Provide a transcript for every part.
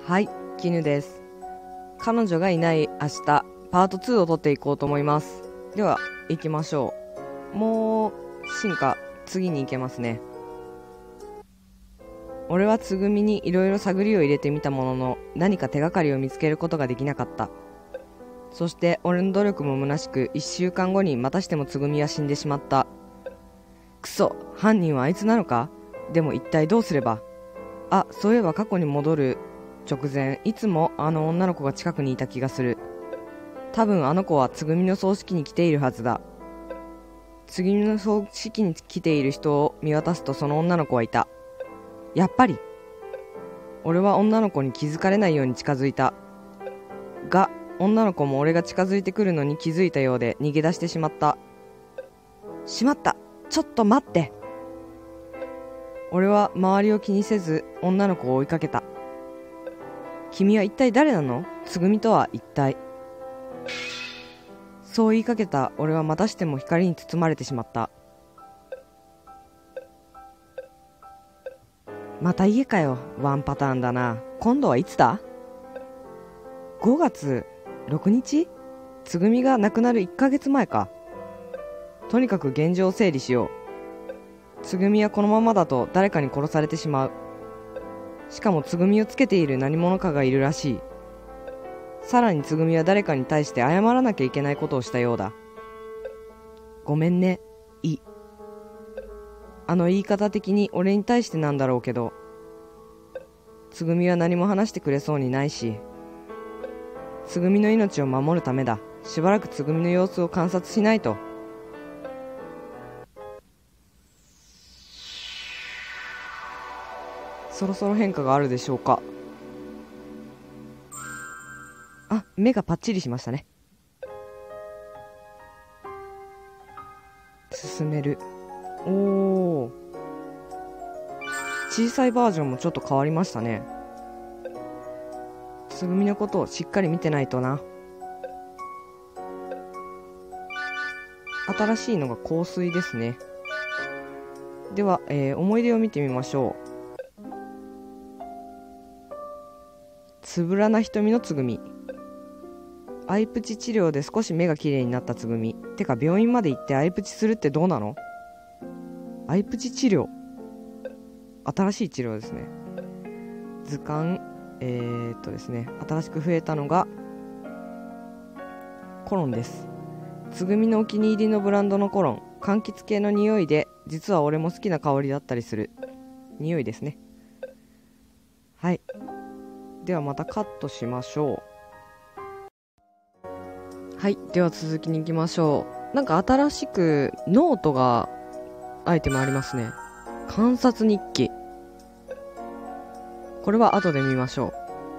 はい、絹です。彼女がいない明日、パート2を撮っていこうと思います。では、行きましょう。もう、進化、次に行けますね。俺はつぐみにいろいろ探りを入れてみたものの、何か手がかりを見つけることができなかった。そして俺の努力も虚しく、1週間後にまたしてもつぐみは死んでしまった。くそ、犯人はあいつなのか？でも一体どうすれば。あ、そういえば過去に戻る直前、いつもあの女の子が近くにいた気がする。多分あの子はつぐみの葬式に来ているはずだ。つぐみの葬式に来ている人を見渡すと、その女の子はいた。やっぱり。俺は女の子に気づかれないように近づいたが、女の子も俺が近づいてくるのに気づいたようで逃げ出してしまった。しまった、ちょっと待って。俺は周りを気にせず女の子を追いかけた。君は一体誰なの？つぐみとは一体。そう言いかけた俺はまたしても光に包まれてしまった。また家かよ。ワンパターンだな。今度はいつだ？5月6日？つぐみが亡くなる1ヶ月前か。とにかく現状を整理しよう。つぐみはこのままだと誰かに殺されてしまう。しかもつぐみをつけている何者かがいるらしい。さらにつぐみは誰かに対して謝らなきゃいけないことをしたようだ。ごめんね、あの言い方的に俺に対してなんだろうけど、つぐみは何も話してくれそうにないし、つぐみの命を守るためだ。しばらくつぐみの様子を観察しないと。そろそろ変化があるでしょうか。あ、目がパッチリしましたね。進める。おー、小さいバージョンもちょっと変わりましたね。つぐみのことをしっかり見てないとな。新しいのが香水ですね。では、思い出を見てみましょう。つぶらな瞳のつぐみ。アイプチ治療で少し目が綺麗になったつぐみ。てか病院まで行ってアイプチするってどうなの？アイプチ治療、新しい治療ですね。図鑑、ですね、新しく増えたのがコロンです。つぐみのお気に入りのブランドのコロン。柑橘系の匂いで、実は俺も好きな香りだったりする匂いですね。はい、ではまたカットしましょう。はい、では続きに行きましょう。なんか新しくノートがアイテムありますね。観察日記。これは後で見ましょう。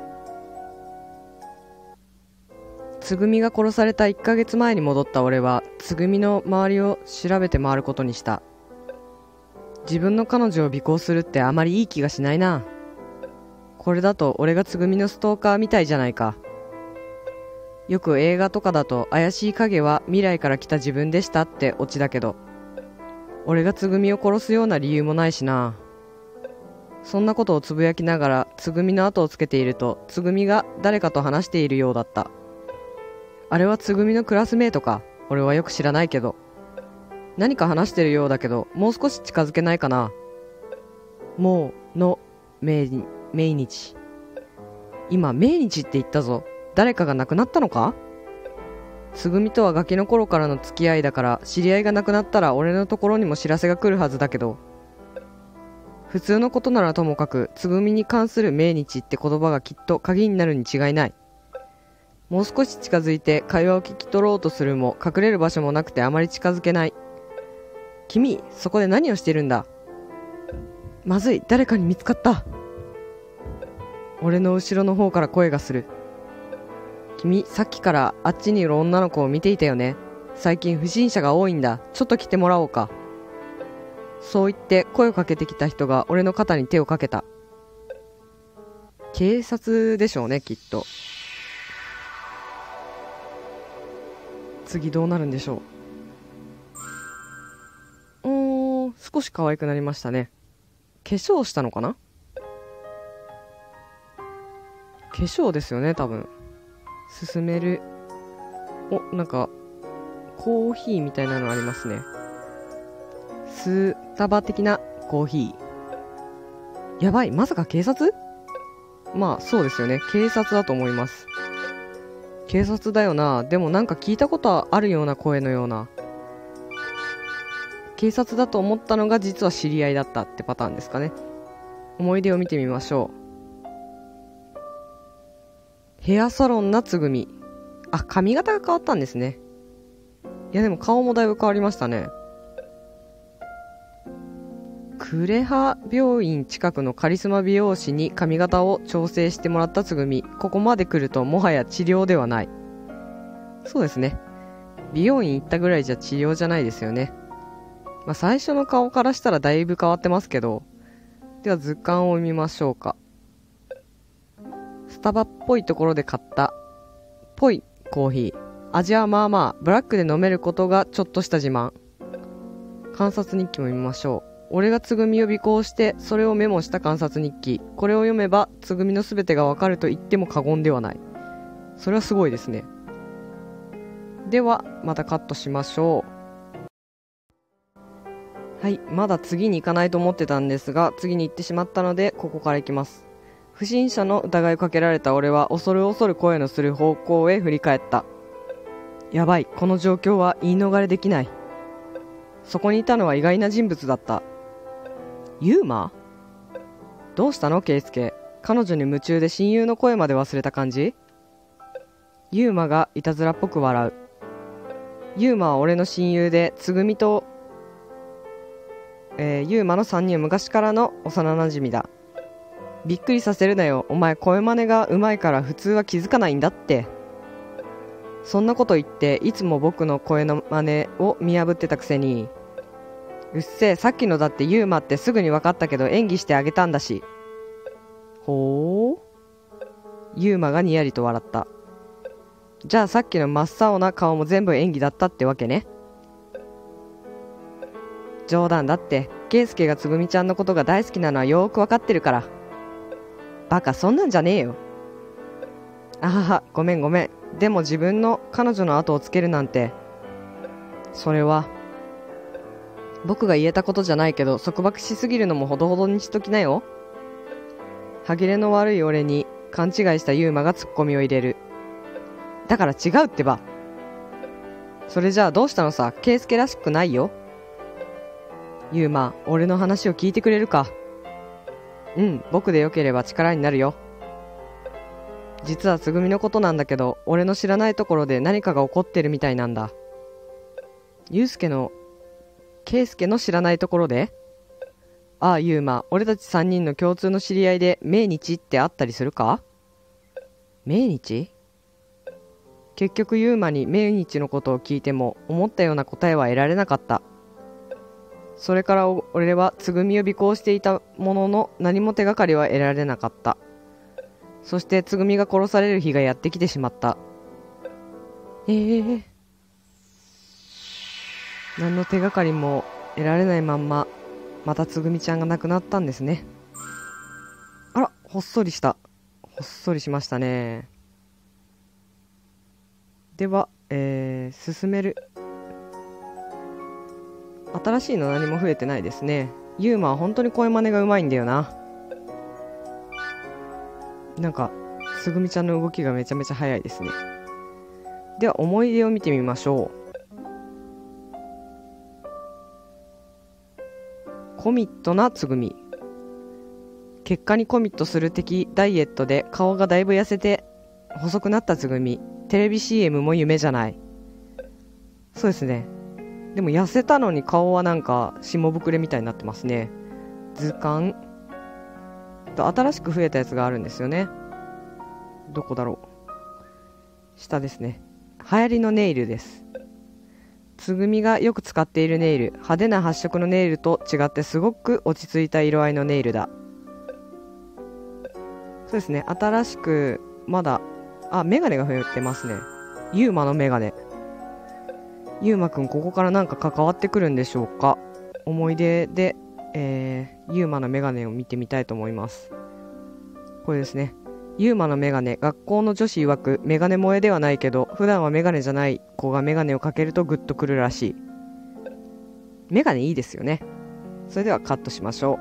つぐみが殺された1ヶ月前に戻った俺は、つぐみの周りを調べて回ることにした。自分の彼女を尾行するってあまりいい気がしないな。これだと俺がつぐみのストーカーみたいじゃないか。よく映画とかだと怪しい影は未来から来た自分でしたってオチだけど、俺がつぐみを殺すような理由もないしな。そんなことをつぶやきながらつぐみの後をつけていると、つぐみが誰かと話しているようだった。あれはつぐみのクラスメートか。俺はよく知らないけど。何か話してるようだけど、もう少し近づけないかな。もうの命日。今命日って言ったぞ。誰かが亡くなったのか？つぐみとはガキの頃からの付き合いだから、知り合いが亡くなったら俺のところにも知らせが来るはずだけど、普通のことならともかく、つぐみに関する命日って言葉がきっと鍵になるに違いない。もう少し近づいて会話を聞き取ろうとするも、隠れる場所もなくてあまり近づけない。君、そこで何をしてるんだ？まずい、誰かに見つかった。俺の後ろの方から声がする。君、さっきからあっちにいる女の子を見ていたよね。最近不審者が多いんだ。ちょっと来てもらおうか。そう言って声をかけてきた人が俺の肩に手をかけた。警察でしょうね、きっと。次どうなるんでしょう。少し可愛くなりましたね。化粧したのかな。 粧ですよね、多分。進める。なんかコーヒーみたいなのありますね。スタバ的なコーヒー。やばい、まさか警察？まあそうですよね、警察だと思います。警察だよな。でもなんか聞いたことあるような声のような。警察だと思ったのが実は知り合いだったってパターンですかね。思い出を見てみましょう。ヘアサロンなつぐみ。あ、髪型が変わったんですね。いやでも顔もだいぶ変わりましたね。クレハ病院近くのカリスマ美容師に髪型を調整してもらったつぐみ。ここまで来るともはや治療ではない。そうですね。美容院行ったぐらいじゃ治療じゃないですよね。まあ最初の顔からしたらだいぶ変わってますけど。では図鑑を見ましょうか。スタバっぽいところで買ったぽいコーヒー。味はまあまあ、ブラックで飲めることがちょっとした自慢。観察日記も見ましょう。俺がつぐみを尾行してそれをメモした観察日記。これを読めばつぐみのすべてがわかると言っても過言ではない。それはすごいですね。ではまたカットしましょう。はい、まだ次に行かないと思ってたんですが次に行ってしまったのでここから行きます。不審者の疑いをかけられた俺は恐る恐る声のする方向へ振り返った。やばい、この状況は言い逃れできない。そこにいたのは意外な人物だった。ユーマ？どうしたのケイスケ。彼女に夢中で親友の声まで忘れた感じ？ユーマがいたずらっぽく笑う。ユーマは俺の親友でつぐみと、ユーマの3人は昔からの幼なじみだ。びっくりさせるなよ。お前声真似がうまいから普通は気づかないんだって。そんなこと言っていつも僕の声の真似を見破ってたくせに。うっせえ、さっきのだってユーマってすぐに分かったけど演技してあげたんだし。ほー。ユーマがにやりと笑った。じゃあさっきの真っ青な顔も全部演技だったってわけね。冗談だって。ケイスケがつぐみちゃんのことが大好きなのはよーく分かってるから。バカ、そんなんじゃねえよ。あはは、ごめんごめん。でも自分の彼女の後をつけるなんて。それは僕が言えたことじゃないけど束縛しすぎるのもほどほどにしときなよ。歯切れの悪い俺に勘違いしたユーマがツッコミを入れる。だから違うってば。それじゃあどうしたのさ。ケイスケらしくないよ。ユーマ、俺の話を聞いてくれるか。うん、僕でよければ力になるよ。実はつぐみのことなんだけど俺の知らないところで何かが起こってるみたいなんだ。ケイスケの知らないところで？ああユーマ、俺たち3人の共通の知り合いで命日ってあったりするか？命日？結局ユーマに命日のことを聞いても思ったような答えは得られなかった。それから俺はつぐみを尾行していたものの何も手がかりは得られなかった。そしてつぐみが殺される日がやってきてしまった。何の手がかりも得られないまんままたつぐみちゃんが亡くなったんですね。あら、ほっそりした。ほっそりしましたね。では、進める。新しいの何も増えてないですね。ユーマは本当に声真似がうまいんだよな。なんかつぐみちゃんの動きがめちゃめちゃ速いですね。では思い出を見てみましょう。コミットなつぐみ。結果にコミットする的ダイエットで顔がだいぶ痩せて細くなったつぐみ。テレビ CM も夢じゃない。そうですね。でも痩せたのに顔はなんか下膨れみたいになってますね。図鑑と新しく増えたやつがあるんですよね。どこだろう。下ですね。流行りのネイルです。つぐみがよく使っているネイル。派手な発色のネイルと違ってすごく落ち着いた色合いのネイルだ。そうですね。新しくまだメガネが増えてますね。ユーマのメガネ。ユーマくんここからなんか関わってくるんでしょうか。思い出で、ユーマのメガネを見てみたいと思います。これですね。 ユーマのメガネ、学校の女子曰くメガネ萌えではないけど、普段はメガネじゃない子がメガネをかけるとグッとくるらしい。メガネいいですよね。それではカットしましょ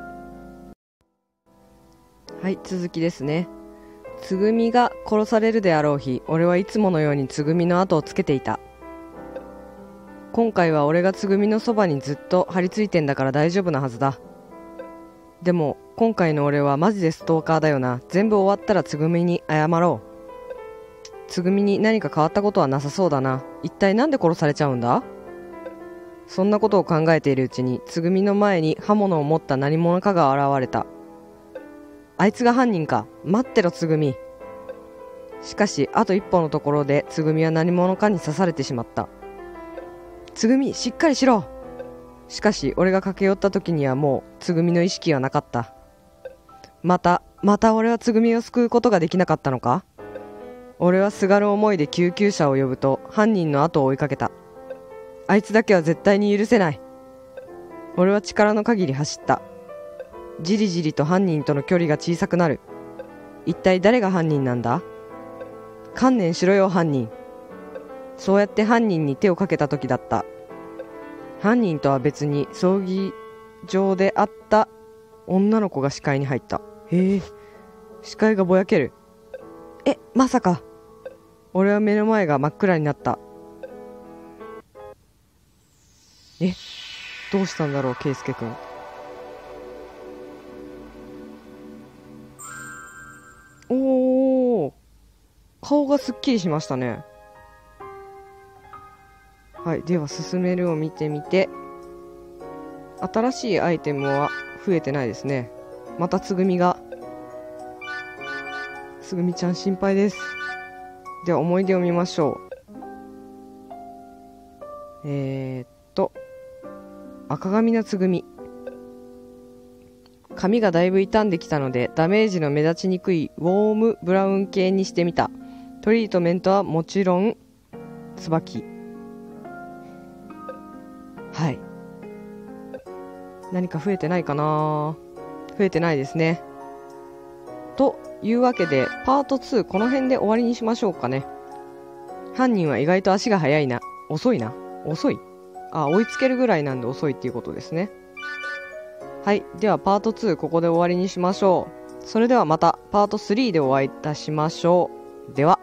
う。はい、続きですね。つぐみが殺されるであろう日、俺はいつものようにつぐみの後をつけていた。今回は俺がつぐみのそばにずっと張り付いてんだから大丈夫なはずだ。でも今回の俺はマジでストーカーだよな。全部終わったらつぐみに謝ろう。つぐみに何か変わったことはなさそうだな。一体なんで殺されちゃうんだ？そんなことを考えているうちにつぐみの前に刃物を持った何者かが現れた。あいつが犯人か。待ってろつぐみ。しかしあと一歩のところでつぐみは何者かに刺されてしまった。つぐみしっかりしろ。しかし俺が駆け寄った時にはもうつぐみの意識はなかった。また俺はつぐみを救うことができなかったのか。俺はすがる思いで救急車を呼ぶと犯人の後を追いかけた。あいつだけは絶対に許せない。俺は力の限り走った。じりじりと犯人との距離が小さくなる。一体誰が犯人なんだ？観念しろよ犯人。そうやって犯人に手をかけた時だった。犯人とは別に葬儀場で会った女の子が視界に入った。へえ、視界がぼやける。まさか。俺は目の前が真っ暗になった。どうしたんだろう、ケイスケくん。おー、顔がすっきりしましたね。はい、では進めるを見てみて、新しいアイテムは増えてないですね。またつぐみが、つぐみちゃん心配です。では思い出を見ましょう。赤髪のつぐみ。髪がだいぶ傷んできたのでダメージの目立ちにくいウォームブラウン系にしてみた。トリートメントはもちろん椿。はい、何か増えてないかな。増えてないですね。というわけでパート2この辺で終わりにしましょうかね。犯人は意外と足が速いな。遅いな。遅い。追いつけるぐらいなんで遅いっていうことですね。はい、ではパート2ここで終わりにしましょう。それではまたパート3でお会いいたしましょう。では。